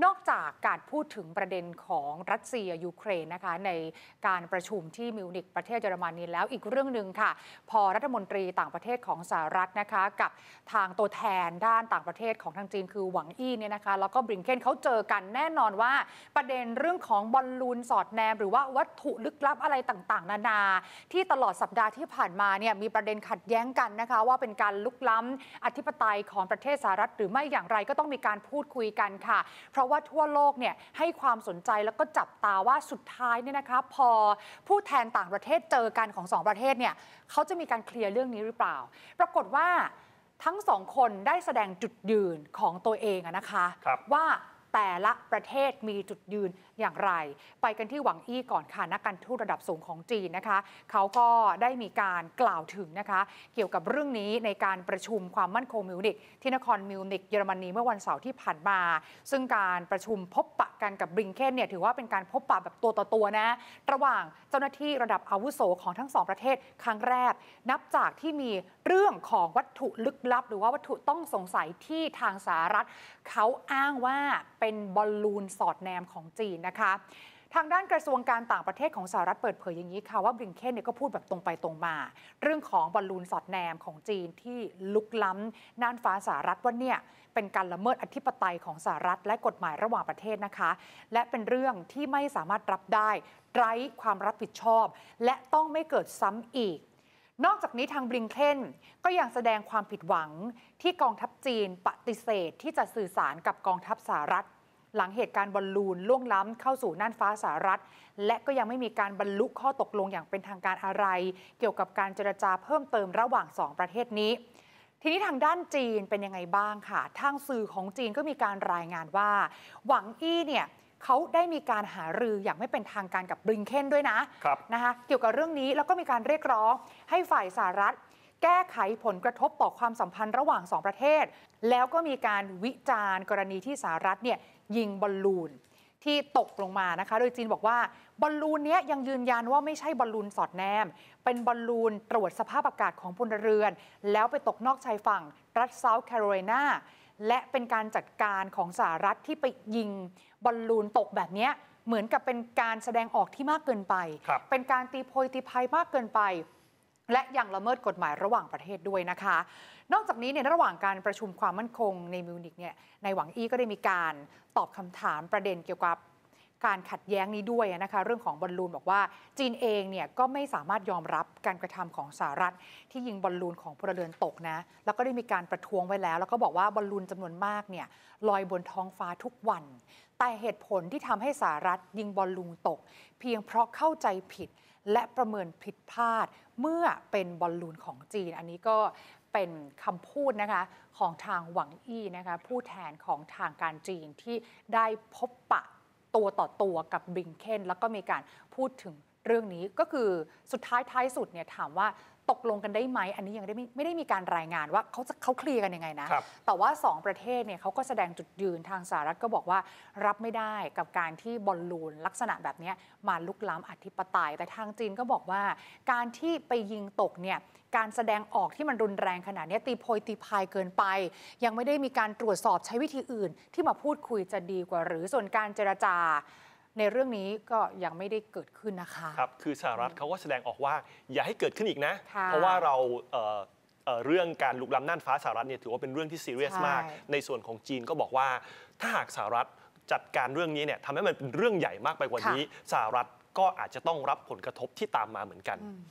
นอกจากการพูดถึงประเด็นของรัสเซียยูเครนนะคะในการประชุมที่มิวนิกประเทศเยอรมนีแล้วอีกเรื่องหนึ่งค่ะพอรัฐมนตรีต่างประเทศของสหรัฐนะคะกับทางตัวแทนด้านต่างประเทศของทางจีนคือหวังอี้เนี่ยนะคะแล้วก็บลิงเคนเขาเจอกันแน่นอนว่าประเด็นเรื่องของบอลลูนสอดแนมหรือว่าวัตถุลึกลับอะไรต่างๆนานาที่ตลอดสัปดาห์ที่ผ่านมาเนี่ยมีประเด็นขัดแย้งกันนะคะว่าเป็นการลุกล้ำอธิปไตยของประเทศสหรัฐหรือไม่อย่างไรก็ต้องมีการพูดคุยกันค่ะเพราะว่าทั่วโลกเนี่ยให้ความสนใจแล้วก็จับตาว่าสุดท้ายเนี่ยนะคะพอผู้แทนต่างประเทศเจอกันของสองประเทศเนี่ยเขาจะมีการเคลียร์เรื่องนี้หรือเปล่าปรากฏว่าทั้งสองคนได้แสดงจุดยืนของตัวเองนะคะว่าแต่ละประเทศมีจุดยืนอย่างไรไปกันที่หวังอี้ก่อนค่ะนักการทูตระดับสูงของจีนนะคะเขาก็ได้มีการกล่าวถึงนะคะเกี่ยวกับเรื่องนี้ในการประชุมความมั่นคงมิวนิกที่นครมิวนิกเยอรมนีเมื่อวันเสาร์ที่ผ่านมาซึ่งการประชุมพบปะกันกับบลิงเคนเนี่ยถือว่าเป็นการพบปะแบบตัวต่อตัวนะระหว่างเจ้าหน้าที่ระดับอาวุโสของทั้งสองประเทศครั้งแรกนับจากที่มีเรื่องของวัตถุลึกลับหรือว่าวัตถุต้องสงสัยที่ทางสหรัฐเขาอ้างว่าเป็นบอลลูนสอดแนมของจีนนะคะทางด้านกระทรวงการต่างประเทศของสหรัฐเปิดเผยอย่างนี้ค่ะว่าบลิงเคนเนี่ยก็พูดแบบตรงไปตรงมาเรื่องของบอลลูนสอดแนมของจีนที่ลุกล้ำน่านฟ้าสหรัฐว่าเนี่ยเป็นการละเมิดอธิปไตยของสหรัฐและกฎหมายระหว่างประเทศนะคะและเป็นเรื่องที่ไม่สามารถรับได้ไร้ความรับผิดชอบและต้องไม่เกิดซ้ำอีกนอกจากนี้ทางบลิงเคนก็ยังแสดงความผิดหวังที่กองทัพจีนปฏิเสธที่จะสื่อสารกับกองทัพสหรัฐหลังเหตุการณ์บอลลูนล่วงล้ำเข้าสู่น่านฟ้าสหรัฐและก็ยังไม่มีการบรรลุข้อตกลงอย่างเป็นทางการอะไรเกี่ยวกับการเจรจาเพิ่มเติมระหว่าง2ประเทศนี้ทีนี้ทางด้านจีนเป็นยังไงบ้างค่ะทางสื่อของจีนก็มีการรายงานว่าหวังอี้เนี่ยเขาได้มีการหารืออย่างไม่เป็นทางการกับบลิงเคนด้วยนะคะเกี่ยวกับเรื่องนี้แล้วก็มีการเรียกร้องให้ฝ่ายสหรัฐแก้ไขผลกระทบต่อความสัมพันธ์ระหว่าง2ประเทศแล้วก็มีการวิจารณ์กรณีที่สหรัฐเนี่ยยิงบอลลูนที่ตกลงมานะคะโดยจีนบอกว่าบอลลูนนี้ยังยืนยันว่าไม่ใช่บอลลูนสอดแนมเป็นบอลลูนตรวจสภาพอากาศของพลเรือนแล้วไปตกนอกชายฝั่งรัฐเซาท์แคโรไลนาและเป็นการจัดการของสหรัฐที่ไปยิงบอลลูนตกแบบนี้เหมือนกับเป็นการแสดงออกที่มากเกินไปเป็นการตีโพยตีพายมากเกินไปและยังละเมิดกฎหมายระหว่างประเทศด้วยนะคะนอกจากนี้ในระหว่างการประชุมความมั่นคงในมิวนิกเนี่ยในหวังอี้ก็ได้มีการตอบคำถามประเด็นเกี่ยวกับการขัดแย้งนี้ด้วยนะคะเรื่องของบอลลูนบอกว่าจีนเองเนี่ยก็ไม่สามารถยอมรับการกระทำของสหรัฐที่ยิงบอลลูนของพลเรือนตกนะแล้วก็ได้มีการประท้วงไว้แล้วก็บอกว่าบอลลูนจำนวนมากเนี่ยลอยบนท้องฟ้าทุกวันแต่เหตุผลที่ทำให้สหรัฐยิงบอลลูนตกเพียงเพราะเข้าใจผิดและประเมินผิดพลาดเมื่อเป็นบอลลูนของจีนอันนี้ก็เป็นคำพูดนะคะของทางหวังอี้นะคะผู้แทนของทางการจีนที่ได้พบปะตัวต่อตัวกับบลิงเคนแล้วก็มีการพูดถึงเรื่องนี้ก็คือสุดท้ายสุดเนี่ยถามว่าตกลงกันได้ไหมอันนี้ยังไม่ได้มีการรายงานว่าเขาเคลียร์กันยังไงนะแต่ว่า2ประเทศเนี่ยเขาก็แสดงจุดยืนทางสหรัฐก็บอกว่ารับไม่ได้กับการที่บอลลูนลักษณะแบบนี้มาลุกล้ำอธิปไตยแต่ทางจีนก็บอกว่าการที่ไปยิงตกเนี่ยการแสดงออกที่มันรุนแรงขนาดนี้ตีโพยตีพายเกินไปยังไม่ได้มีการตรวจสอบใช้วิธีอื่นที่มาพูดคุยจะดีกว่าหรือส่วนการเจรจาในเรื่องนี้ก็ยังไม่ได้เกิดขึ้นนะคะครับคือสหรัฐเขาก็แสดงออกว่าอย่าให้เกิดขึ้นอีกนะเพราะว่าเราเรื่องการลุกล้ำน่านฟ้าสหรัฐเนี่ยถือว่าเป็นเรื่องที่ซีเรียสมากในส่วนของจีนก็บอกว่าถ้าหากสหรัฐจัดการเรื่องนี้เนี่ยทำให้มันเป็นเรื่องใหญ่มากไปกว่านี้สหรัฐก็อาจจะต้องรับผลกระทบที่ตามมาเหมือนกัน